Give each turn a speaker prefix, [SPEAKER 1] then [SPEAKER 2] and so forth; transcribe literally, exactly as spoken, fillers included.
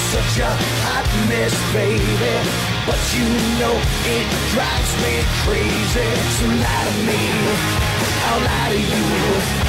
[SPEAKER 1] such a hot mess, baby, but you know it drives me crazy. So lie to me, I'll lie to you.